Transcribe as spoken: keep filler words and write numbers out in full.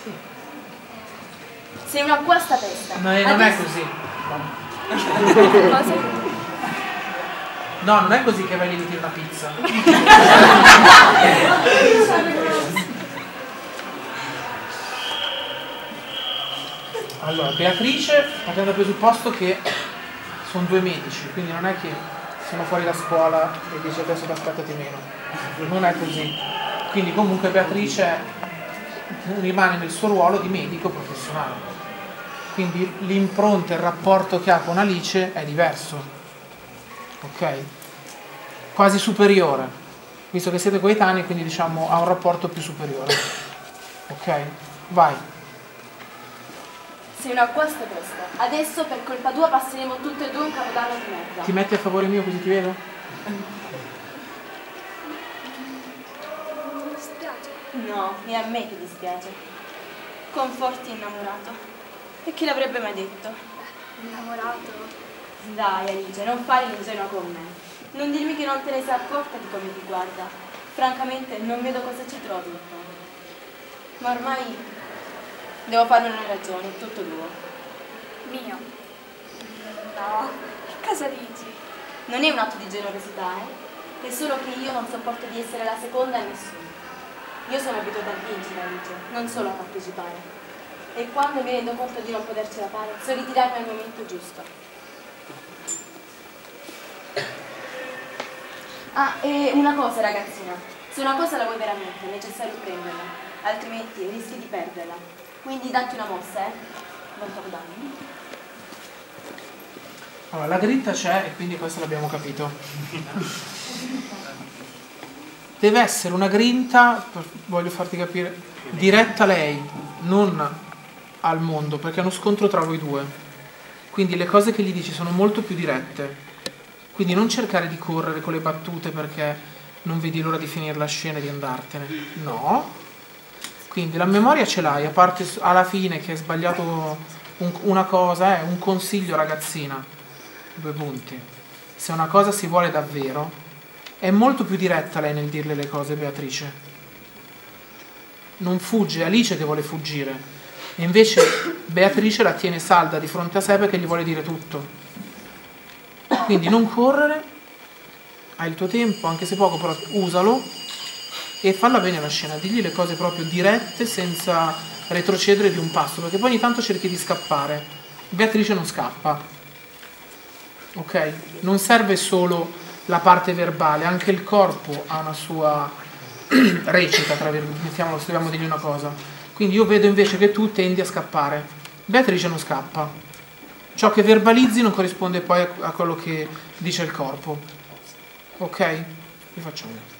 Sì. Sei una guasta testa. No, non Adesso... è così. Cosa? No, non è così che vai lì e tiri una pizza. Allora, Beatrice, partiamo dal presupposto che sono due medici, quindi non è che sono fuori da scuola e dice adesso ti aspettati meno. Non è così. Quindi comunque Beatrice rimane nel suo ruolo di medico professionale. Quindi l'impronta e il rapporto che ha con Alice è diverso. Ok? Quasi superiore. Visto che siete coetanei, quindi diciamo ha un rapporto più superiore. Ok? Vai. Sei una guasta testa. Adesso per colpa tua passeremo tutte e due un capodanno di merda. Ti metti a favore mio così ti vedo? Mi dispiace. No, è a me che dispiace. Conforti innamorato. E chi l'avrebbe mai detto? Innamorato? Dai Alice, non fare l'ingenua con me. Non dirmi che non te ne sei accorta di come ti guarda. Francamente non vedo cosa ci trovi intorno. Ma ormai devo farne una ragione, è tutto tuo. Mio? No, che cosa dici? Non è un atto di generosità, eh? È solo che io non sopporto di essere la seconda a nessuno. Io sono abituata a vincere, Alice, non solo a partecipare. E quando mi rendo conto di non potercela fare, so ritirarmi al momento giusto. Ah, e una cosa ragazzina, se una cosa la vuoi veramente è necessario prenderla, altrimenti rischi di perderla. Quindi datti una mossa, eh? Non troppo danni. Allora, la grinta c'è e quindi questo l'abbiamo capito. Deve essere una grinta, voglio farti capire, diretta a lei, non al mondo, perché è uno scontro tra voi due. Quindi le cose che gli dici sono molto più dirette. Quindi non cercare di correre con le battute perché non vedi l'ora di finire la scena e di andartene. No. Quindi la memoria ce l'hai, a parte alla fine che hai sbagliato un, una cosa, è un consiglio ragazzina. Due punti. Se una cosa si vuole davvero, è molto più diretta lei nel dirle le cose, Beatrice. Non fugge, è Alice che vuole fuggire. E invece Beatrice la tiene salda di fronte a sé perché gli vuole dire tutto. Quindi non correre, hai il tuo tempo, anche se poco, però usalo e falla bene la scena, digli le cose proprio dirette senza retrocedere di un passo, perché poi ogni tanto cerchi di scappare. Beatrice non scappa, ok? Non serve solo la parte verbale, anche il corpo ha una sua recita, tra virgolette, mettiamolo, se dobbiamo dirgli una cosa. Quindi io vedo invece che tu tendi a scappare, Beatrice non scappa. Ciò che verbalizzi non corrisponde poi a quello che dice il corpo. Ok? Vi faccio vedere.